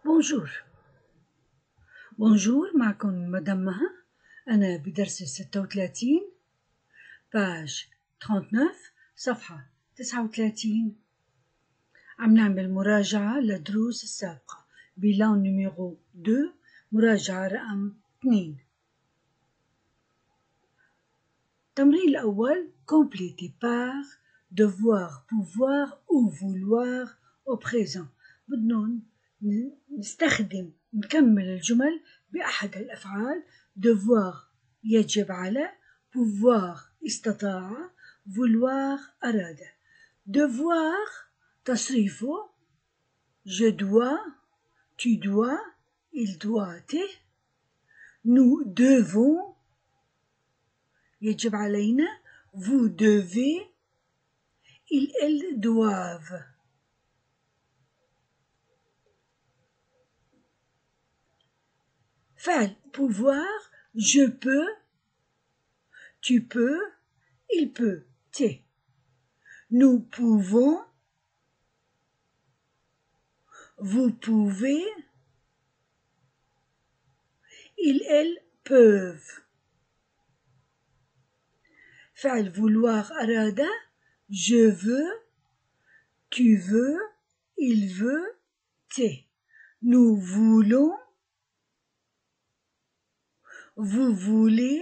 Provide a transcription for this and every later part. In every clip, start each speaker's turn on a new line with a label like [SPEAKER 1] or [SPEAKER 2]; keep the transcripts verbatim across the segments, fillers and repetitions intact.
[SPEAKER 1] بونجور. بونجور، معكم مدام مها. أنا بدرس ستة وثلاثين باج تسعة وثلاثين صفحة تسعة وثلاثين. عم نعمل مراجعة لدروس السابقة. بيلان نيميرو اثنين، مراجعة رقم اثنين. التمرين الأول compléter par devoir, pouvoir ou vouloir au présent. بدنا نستخدم نكمل الجمل بأحد الأفعال. devoir يجب على، pouvoir استطاع، vouloir أراد. devoir تصريفه je dois, tu dois, il doit, nous devons يجب علينا، vous devez, ils elles doivent. فعل pouvoir je peux, tu peux, il peut, t'es. Nous pouvons, vous pouvez, ils elles peuvent. فعل vouloir أراد je veux, tu veux, il veut, t'es. Nous voulons, vous voulez,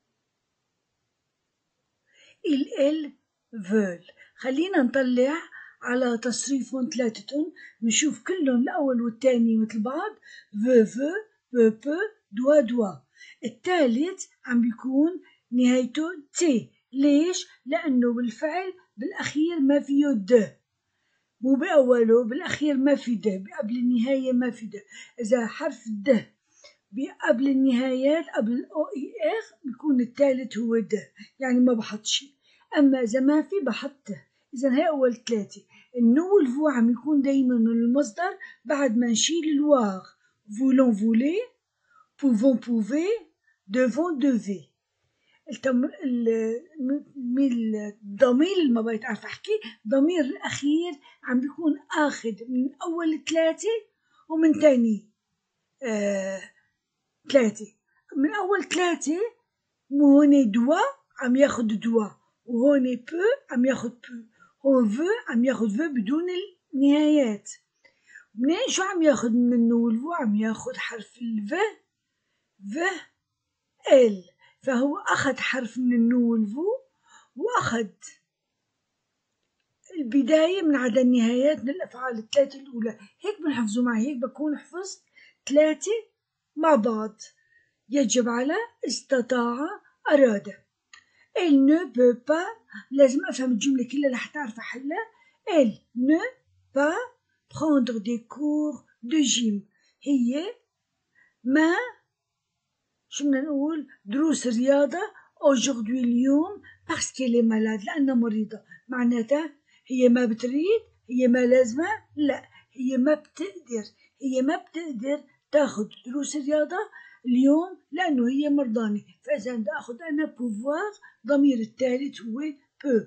[SPEAKER 1] ils elles veulent. خلينا نطلع على تصريفهم ثلاثتهم، نشوف كلهم الأول والثاني مثل بعض. veut veut، peut peut، doit doit. الثالث عم بيكون نهايته تي. ليش؟ لأنه بالفعل بالأخير ما فيه د، مو بأوله، بالأخير ما في د، قبل النهاية ما في د. إذا حرف د قبل النهايات قبل الأو إي إخ بيكون الثالث هو د، يعني ما بحط شيء. أما إذا ما في بحطه. إذا هي أول ثلاثة. النو والفو عم يكون دايما من المصدر بعد ما نشيل الواغ. فولون فولي، بوفون بوفي، devons devez. الضمير اللي ما بقيت عارفة أحكي، ضمير الأخير عم بيكون آخذ من أول ثلاثة ومن تاني آه ثلاثة. من أول ثلاثة هون دوا عم ياخد دوا، وهون بو عم ياخد بو، هون فو عم ياخد فو بدون النهايات. منين شو عم ياخد من النو والفو؟ عم ياخد حرف الف ف ال، فهو أخذ حرف من النو والفو وأخذ البداية من عدا النهايات من الأفعال الثلاثة الأولى. هيك بنحفظوا معي، هيك بكون حفظت ثلاثة مع بعض. يجب على، استطاع، أراد. elle ne peut pas، لازم أفهم الجملة كلها لحتى أعرف أحلها. elle ne pas prendre des cours de gym، هي ما شو بدنا نقول دروس الرياضة aujourd'hui اليوم parce qu'elle est malade، لأنها مريضة. معناتها هي ما بتريد، هي ما لازمة، لا هي ما بتقدر، هي ما بتقدر تاخد دروس الرياضة اليوم لأنه هي مرضانة. فإذا بدي أخذ أنا pouvoir، ضمير الثالث هو peut.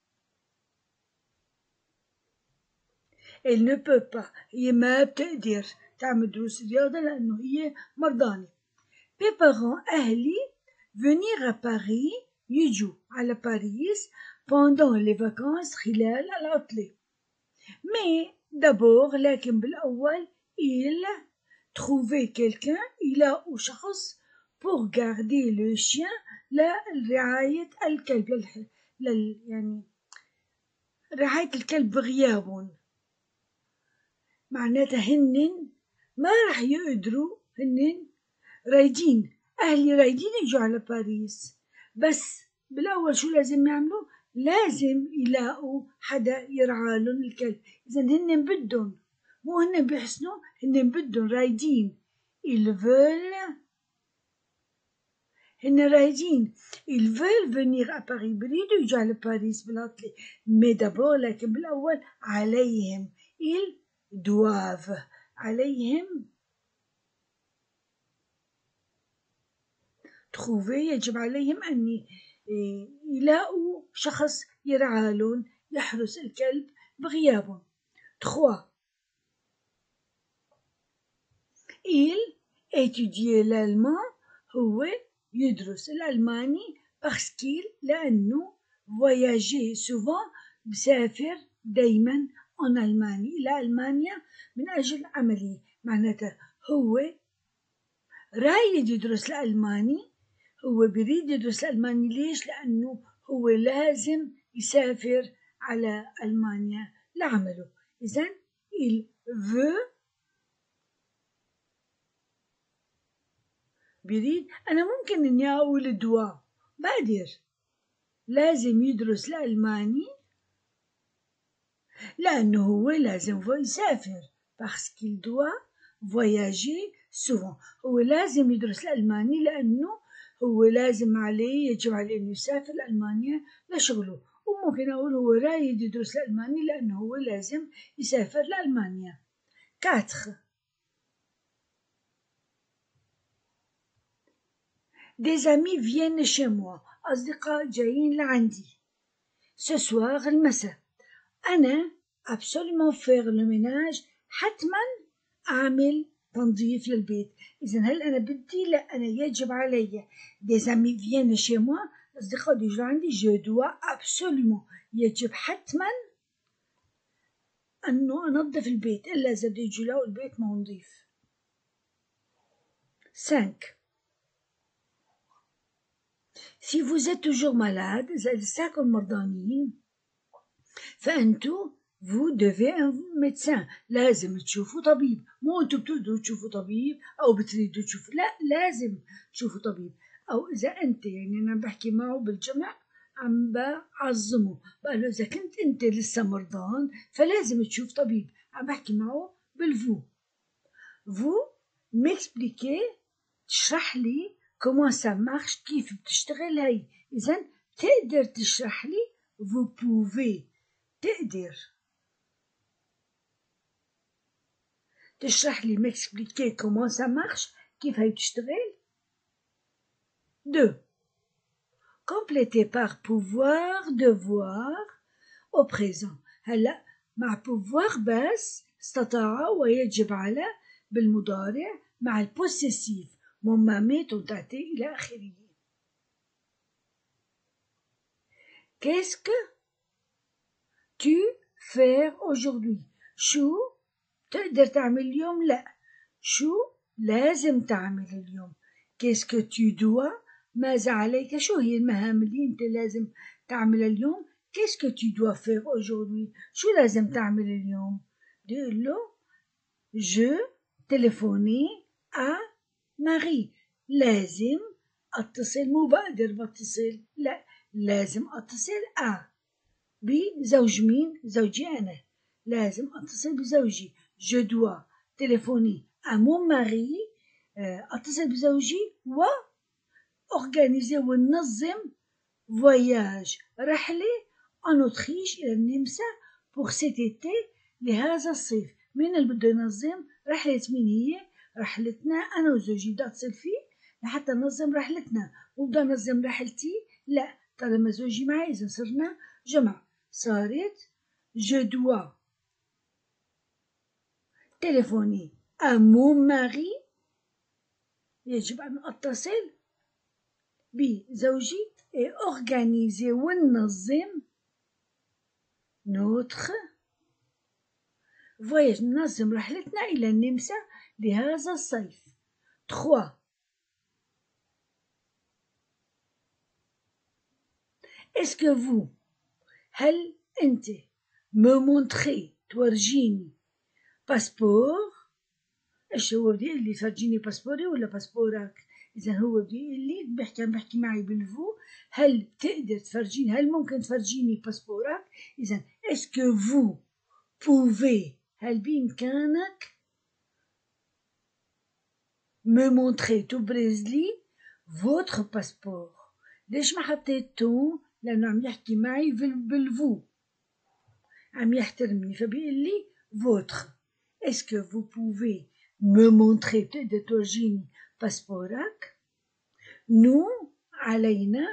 [SPEAKER 1] elle ne peut pas، هي ما بتقدر تعمل دروس الرياضة لأنه هي مرضانة. mes parents أهلي venir à Paris، يجوا على باريس pendant les vacances، خلال العطلة. mais d'abord، لكن بالأول il trouver quelqu'un، إلى شخص pour garder le chien، لرعاية الكلب، لل يعني رعاية الكلب بغيابهم. معناتها هنن ما راح يقدروا، هنن رايدين، أهلي رايدين يجوا على باريس، بس بالأول شو لازم يعملوا؟ لازم يلاقوا حدا يرعالن الكلب. إذا هنن بدهم، مو هنن بيحسنوا، هنن بدهم رايدين. ils veulent، هن رايدين ils veulent venir à Paris، بريدوا يجوا على باريس بالعطلة. mais d'abord، لكن بالأول عليهم، ils doivent، عليهم trouver، يجب عليهم أن يلاقوا شخص يرعالون، يحرس الكلب بغيابهم. trois il étudie l'allemand هو يدرس الألماني parce qu'il لأنه voyager souvent بسافر دايما en ألمانيا إلى ألمانيا من أجل عمله. معناته هو رايد يدرس الألماني، هو بريد يدرس الألماني. ليش؟ لأنه هو لازم يسافر على ألمانيا لعمله. إذن il veut بريد. أنا ممكن إني أقول دوا بقدر لازم يدرس الألماني لأنه هو لازم يسافر parce qu'il doit voyager souvent. هو لازم يدرس الألماني لأنه هو لازم عليه يجب عليه أن يسافر لألمانيا لشغله. وممكن أقول هو رايد يدرس الألماني لأنه هو لازم يسافر لألمانيا. quatre Des amis viennent chez moi. أصدقاء جايين لعندي. Ce soir المساء. أنا absolument faire le ménage. حتما أعمل تنظيف للبيت. إذا هل أنا بدي؟ لا، أنا يجب علي. Des amis viennent chez moi. أصدقاء يجوا عندي. Je dois absolument يجب حتما أنه أنظف البيت، إلا إذا بده يجوا له البيت ما نظيف. cinq Si vous êtes toujours malade، إذا لساكم مرضانين، فأنتو vous devez un médecin. لازم تشوفوا طبيب. مو أنتو بتقدروا تشوفوا طبيب أو بتريدوا تشوفوا، لا، لازم تشوفوا طبيب. أو إذا أنت، يعني أنا بحكي معه بالجمع عم بعظمه، بقول له إذا كنت أنت لسه مرضان فلازم تشوف طبيب. عم بحكي معه بالفو. vous m'expliquez تشرح لي comment ça marche كيف بتشتغل هي. إذن تقدر تشرح لي vous pouvez تقدر تشرح لي m'expliquer comment ça marche كيف هي بتشتغل. deux compléter par pouvoir devoir au présent. هلا مع pouvoir بس استطاع ويجب على بالمضارع مع البوسيسيف ممامات وتعطي إلى آخره. Qu'est-ce que tu fais aujourd'hui؟ شو تقدر تعمل اليوم؟ لا، شو لازم تعمل اليوم. Qu'est-ce que tu dois؟ ماذا عليك؟ شو هي المهام اللي أنت لازم تعملها اليوم؟ Qu'est-ce que tu dois faire aujourd'hui؟ شو لازم تعمل اليوم؟ بقول له je téléphoner à Marie. لازم أتصل، مو بقدر بتصل، لا، لازم أتصل à بزوج مين؟ زوجي أنا. لازم أتصل بزوجي. je dois téléphoner à mon mari. أتصل بزوجي و organiser وننظم voyage رحلة en Autriche إلى النمسا pour cet été لهذا الصيف. مين اللي بده ينظم؟ رحلة مين هي؟ رحلتنا أنا وزوجي. بدي أتصل فيه لحتى ننظم رحلتنا. وبدي أنظم رحلتي؟ لا، طالما زوجي معي إذا صرنا جمع. صارت je dois téléphoner à mon mari. يجب أن أتصل بزوجي et organiser وننظم notre voyage ننظم رحلتنا إلى النمسا لهذا الصيف. trois Est-ce que vous هل أنت me montrer تورجيني باسبور؟ إيش هو بدي يقول لي فرجيني باسبوري ولا باسبورك؟ إذا هو بدي يقول لي بحكي عم بحكي معي بالفو. هل بتقدر تفرجيني؟ هل ممكن تفرجيني باسبورك؟ إذا est-ce que vous pouvez هل بإمكانك me montrer تبرز لي votre passeport. ليش ما حطيت تو؟ لأنه عم يحكي معي بالفو، عم يحترمني فبيقول لي votre. est-ce que vous pouvez me montrer بتقدر تورجيني باسبورك؟ نو علينا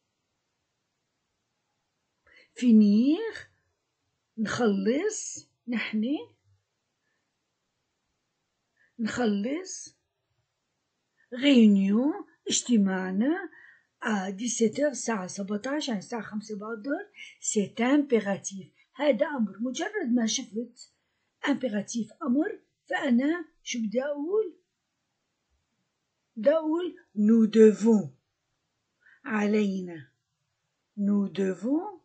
[SPEAKER 1] فينير نخلص نحن نخلص غينيون اجتماعنا à dix-sept heures الساعة سبعتاش يعني الساعة خمسة بعد الظهر. c'est impératif. هذا أمر، مجرد ما شفت impératif أمر فأنا شو بدي أقول؟ بدي أقول nous devons، علينا nous devons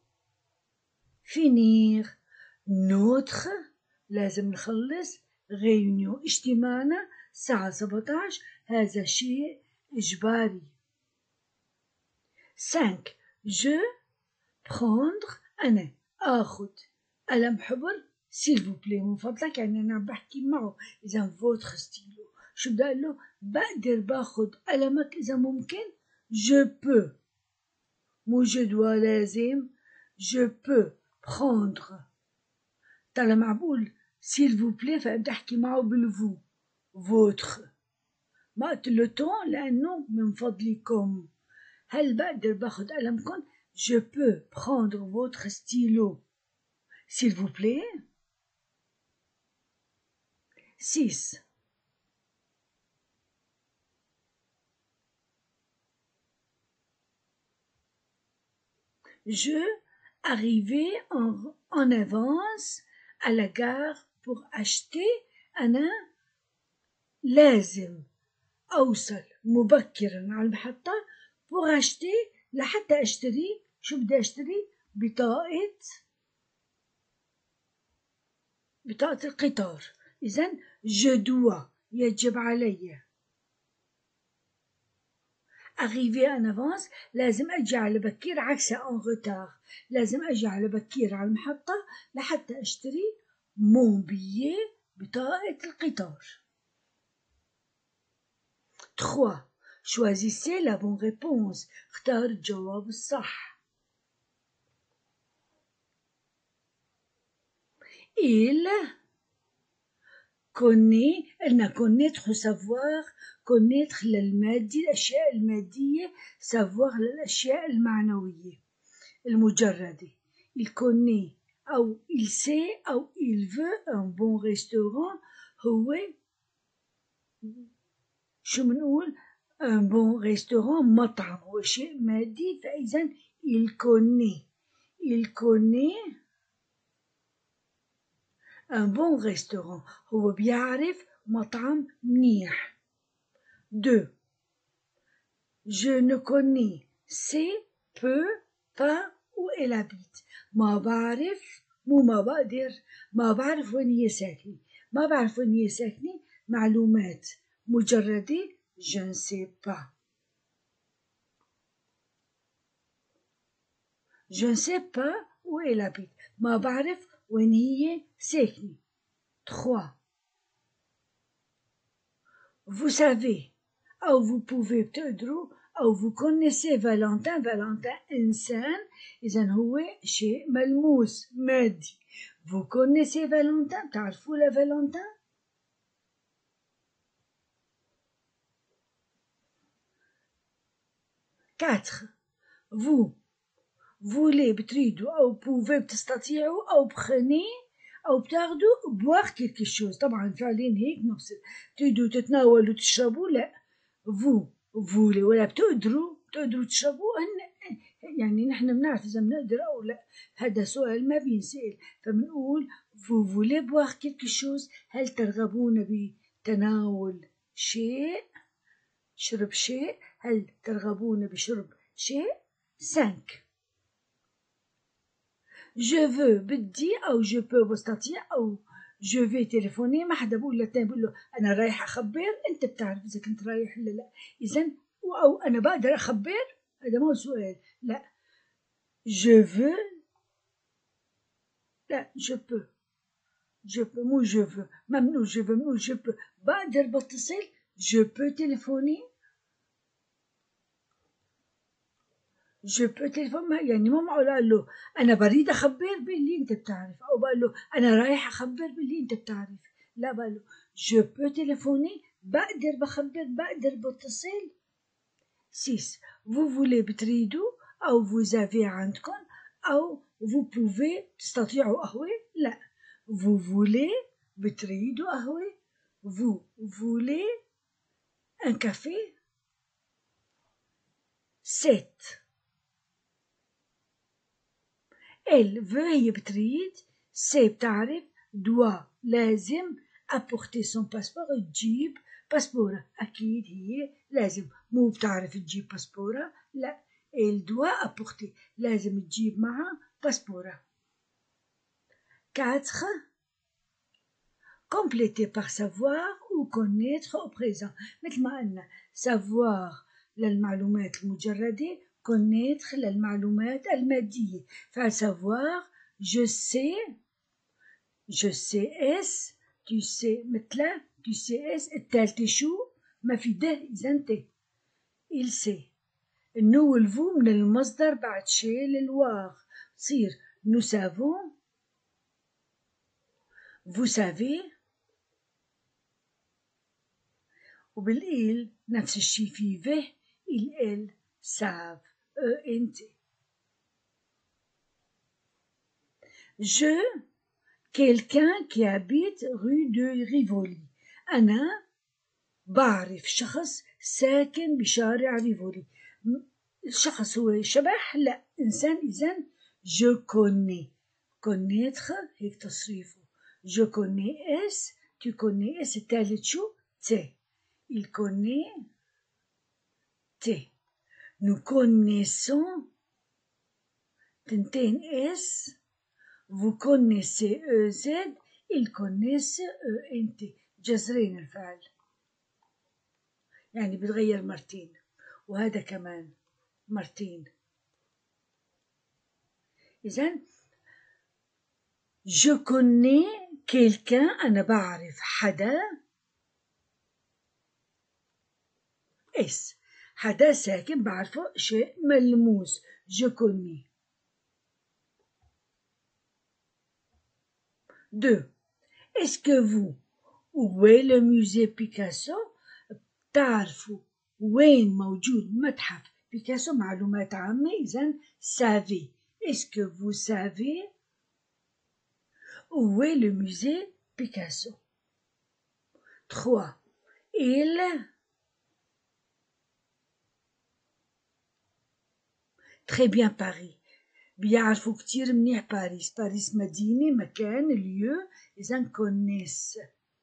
[SPEAKER 1] finir notre، لازم نخلص réunion اجتماعنا الساعة سبعتاش، هذا شيء إجباري. cinq je prendre أنا آخذ قلم حبر s'il vous plaît من فضلك، يعني أنا عم بحكي معه. إذا votre stylo شو بدي أقول له؟ بقدر باخذ قلمك إذا ممكن. je peux مو je dois لازم، je peux prendre. طالما عم بقول s'il vous plaît فبدي أحكي معه بالفو votre، ما قلت له ton لأنه من فضلكم. هل بقدر باخذ قلمكم؟ je peux prendre votre stylo s'il vous plaît. six je arrivais en, en avance à la gare pour acheter. أنا لازم أوصل مبكرا على المحطة pour acheter لحتى أشتري. شو بدي أشتري؟ بطاقة بطاقة القطار. إذن je dois يجب علي. arriver en avance لازم أجي على بكير، عكس en retard لازم أجي على بكير على المحطة لحتى أشتري mon billet بطاقة القطار. trois choisissez la bonne réponse، اختار الجواب الصح. il connaît، قلنا connaître savoir، connaître للمادي الأشياء المادية، savoir للأشياء المعنوية المجردة. il connaît أو il sait أو il veut un bon restaurant. هو شو منقول؟ un bon restaurant مطعم هو شيء مادي، فإذا il connaît il connaît un bon restaurant هو بيعرف مطعم منيح. deux je ne connais c'est peu pas où elle habite. ما بعرف مو ما بقدر، ما بعرف وين هي ساكنة. ما بعرف وين هي ساكنة معلومات مجردة je ne sais pas. je ne sais pas où elle habite، ما بعرف وين هي ساكنة. trois vous savez أو vous pouvez بتقدروا أو vous connaissez فالنتين. فالنتين إنسان، إذا هو شيء ملموس مادي. vous connaissez فالنتين، تعرفوا لفالنتين. quatre vous voulez بتريدوا أو pouvez بتستطيعوا أو prenez أو بتاخدوا boire quelque chose. طبعا فعلين هيك نفس تريدوا تتناولوا تشربوا، لا vous voulez ولا بتقدروا بتقدروا تشربوا. يعني نحن بنعرف إذا بنقدر أو لا، هذا سؤال ما بينسأل، فبنقول vous voulez boire quelque chose، هل ترغبون بتناول شيء، شرب شيء، هل ترغبون بشرب شيء. cinq je veux بدي أو je peux بستطيع أو je vais téléphoner. ما حدا بقول للتاني بقول له أنا رايح أخبر، أنت بتعرف إذا كنت رايح ولا لا. إذا أو أنا بقدر أخبر، هذا ما هو سؤال. لا je veux، لا je peux je peux مو je veux، ممنوع je veux ممنوع je peux. بقدر بتصل je peux téléphoner. je peux téléphoner يعني مو معقول أقول له أنا بريد أخبر باللي أنت بتعرف، أو بقول له أنا رايح أخبر باللي أنت بتعرف. لا بقول له je peux téléphoner، بقدر بخبر، بقدر بتصل. six vous voulez بتريدوا أو vous avez عندكم أو vous pouvez تستطيعوا قهوة. لا vous voulez بتريدوا قهوة vous voulez un café. sept. elle veut هي بتريد. سي بتعرف. دوا لازم. apporter son passeport تجيب باسبورة. أكيد هي لازم. مو بتعرف تجيب باسبورة. لا. elle doit apporter. لازم تجيب معها باسبورة. quatre. compléter par savoir ou connaître au présent. مثل ما قلنا savoir للمعلومات المجردة، connaître للمعلومات المادية. فsavoir je sais je sais اس tu sais مثل tu sais اس التالتة شو؟ ما في ده إذا ت. il sait. النو والفو من المصدر بعد شيء للواغ تصير nous savons vous savez. وبالإل نفس الشي في به il elle savent eux انت. je quelqu'un qui habite rue de Rivoli. أنا بعرف شخص ساكن بشارع ريفولي. الشخص هو شبح؟ لا إنسان. إذن je connais. connaître هيك تصريفه. je connais اس tu connais اس الثالث شو؟ ت. il connaît ت. nous connaissons تنتين اس. vous connaissez ez. ils connaissent انت. جذرين الفعل يعني بتغير مرتين، وهذا كمان مرتين. إذن je connais quelqu'un أنا بعرف حدا. اس حدا ساكن بعرفه شيء ملموس. je connais. deux. Est-ce que vous où est le musée Picasso؟ تعرفوا وين موجود متحف بيكاسو؟ معلومات عامة. إذن savez. Est-ce que vous savez où est le musée Picasso؟ trois. il très bien Paris. بيعرفوا كتير منيح باريس. باريس مدينة، مكان، lieu. إذن connaissent.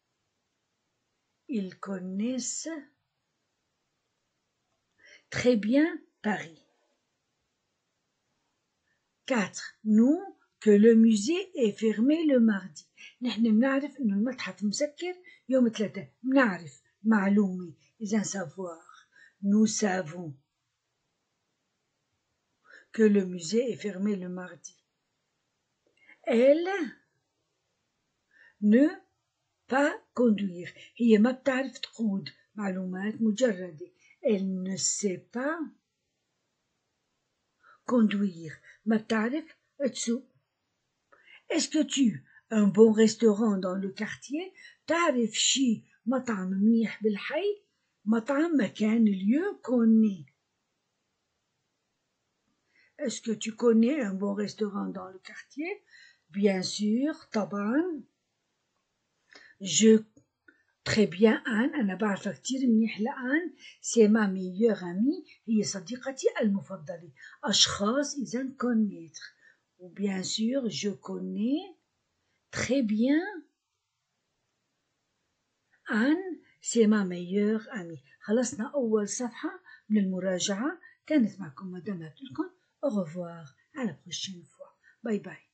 [SPEAKER 1] ils connaissent très bien Paris. quatre. nous que le musée est fermé le mardi. نحن بنعرف إنه المتحف مسكر يوم الثلاثاء. بنعرف معلومة. إذا savoir. nous savons que le musée est fermé le mardi. elle ne pas conduire. هي ما بتعرف تقود. معلومات مجردة. elle ne sait pas conduire. ما بتعرف تسوق. est-ce que tu un bon restaurant dans le quartier؟ تعرف شي مطعم منيح بالحي؟ مطعم مكان lieu connaît. est-ce que tu connais un bon restaurant dans le quartier؟ bien sûr طبعا. je très bien أن أنا بعرف كتير منيح لأن c'est ma meilleure amie هي صديقتي المفضلة. أشخاص إذن connaître. ou bien sûr je connais très bien أن c'est ma meilleure amie. خلصنا أول صفحة من المراجعة. كانت معكم مدام عبد الكون. au revoir à la prochaine fois. باي باي.